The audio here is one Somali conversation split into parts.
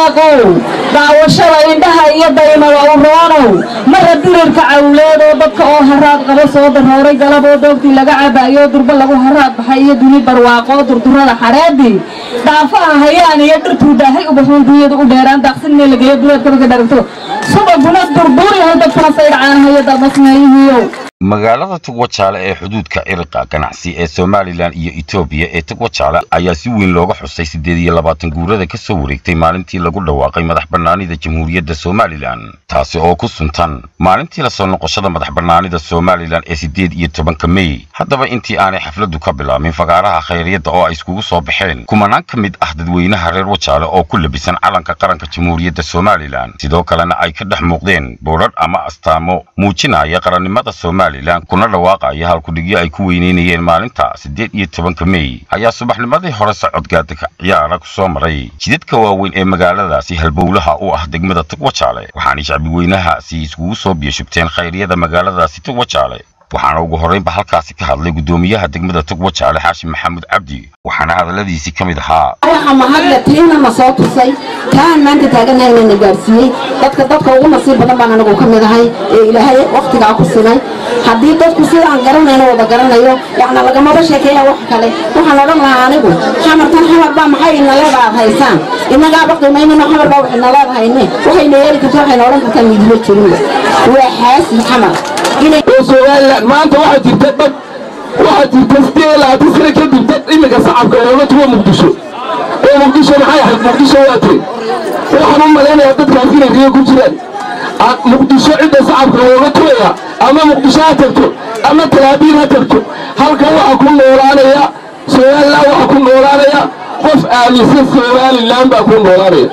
isaaqow daawashada indhaha iyo daymada u roonow marra dirirka cawleed oo dadka oo haraad qaba soo darooray galaboo doogtii laga cabayo durba lagu haraad baxay iyo duni barwaaqo durdurada xareedii dhaafaha hayaan iyo dhirtuu daahay ubaxoon dunyada u dheeraan daaqsin meel lageeyo duleedka marka dharagto subaguna durduri oo dadkana saydhacaan hayada masmeeyihiiyow magaalada Tugwajaale ee xuduudka Irqa ganacsi ee Soomaaliland iyo Itoobiya ee Tugwajaale ayaa si weyn looga xusay 28 guurada ka soo wareegtay maalintii lagu dhawaaqay madaxbannaanida Jamhuuriyadda Soomaaliland taasi oo ku suntan maalintii la soo noqoshada madaxbannaanida Soomaaliland ee 18 May haddaba intii aanay xafladu ka bilaabmin fagaaraha khayriyada oo ay iskugu soo baxeen kumanaan ka mid ah dadweynaha reer Wajaale oo ku labisan calanka qaranka Jamhuuriyadda Soomaaliland sidoo kalena ay ka dhex muuqdeen boorar ama astaamo muujinaya qarannimada Soomaaliland kuna dhawaaqaya halkudhigyo ay ku weyneynayeen maalinta 18 May ayaa subaxnimadii hore socod gaadka ciyaara ku soo maray jidadka waaweyn ee magaaladaasi halbowlaha u ah degmada Tugwajaale waxaana shacbi weynahaasi iskugu soo biyashubteen khayriyada magaaladaasi Tugwajaale waxaana ugu horeynba halkaasi ka hadlay gudoomiyaha degmada Tugwajaale Xaashim Maxamuud Cabdi waxaana hadaladiisi kamid ahaa waxa mahadlatiina ma soo tusay taan maanta taaganahay inaan gaarsiiyay dadka ugu nasiib badan baan anagu kamid ahay ee ilaahay waqtiga ku sinay hadii dadku sidaan garanayno wada garanayo yaana laga ma sheekeeyaa wax kale waxaan oran lahaa anigu xamar baa maxay in leedahay haysaan inaga baqaymayna xamar baa waxna leedahay waxay leeyahay ka waxay oran kartaa midba jirin waa xaas xamar Soomaaliland maanta waxa jirta dad waxa jirta steela tisra ka dib dad imika shacabka oo tuwa Muqdisho maxay ahayd Muqdisho waati waxaan u maleynayaa dadkaas inay riyo ku jiraan Muqdisho cida shacabka oo tuwaya ama Muqdisho ha tagto ama Talaabiin ha tagto halkan waxa ku noolaanaya Soomaaliland waxa ku noolaanaya qof aaminsan Soomaaliland baa ku noolaanaya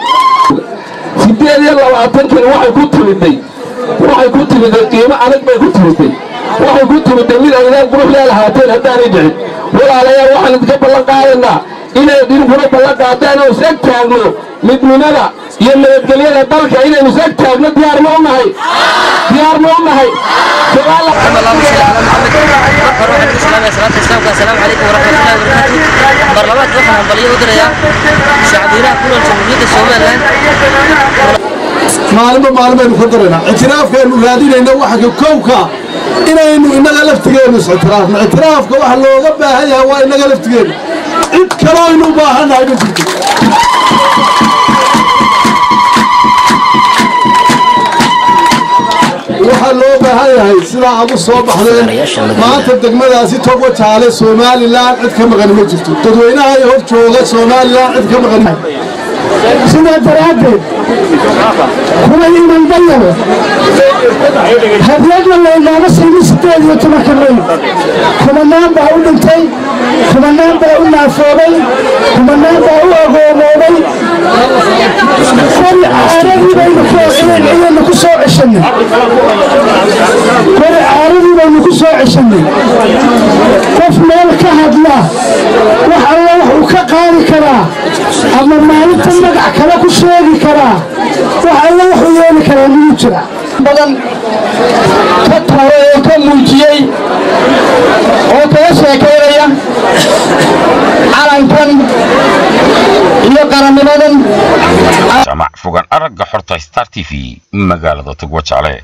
28 waxay ku timiday qiimo adag bay ku timiday waxay ku timiday mid aydan qurux leeyahay haddaanay dhicin walaalayaal waxaan idinka ballan qaadaynaa inay dinkuna ballan qaadaan oo isag taagno midnimada iyo nabadgelyada dalka inaynu isag taagno diyaar ma u nahay السلام عليكم ورحمة الله وبركاته برلمان وحنا بليه ودريا شعبينا كلهم جمهورية الصوماليلاند maalmo fadrina itiraafkeenu raadinayna waxa koowka inaynu inaga laftigeenu itiraafka waxa looga baahan yahay waa inaga laftigeenu cid kale oo inuu baahanahay ma jirto waxa loo baahan yahay sida aad u soo baxdeen maanta degmadaasi Tugwajaale Soomaaliland cid ka maqan ma jirto dadweynaha ay hor jooga Soomaaliland cid ka maqan سنة درابة كنا يمنبيه هبلغنا اللي إلا مسي مستيل يتمكنين كنا نام بأول انتي كنا نام بأول نافوري كنا نام بأول أغوموري كل عارضي بين فوقين إيا نكسو عشني كل عارضي بين نكسو عشني قف مالك هدلا وحالله وكقاري كرا أما مالك magac kala ku sheegi kara waxa la xuyeeli kara inuu jira badan ka taro ka muujiyay oo ka sheekeynaya calankan iyo qarannimadan Jamac fogaan aragga xorta Star TV magaalada Tugwajaale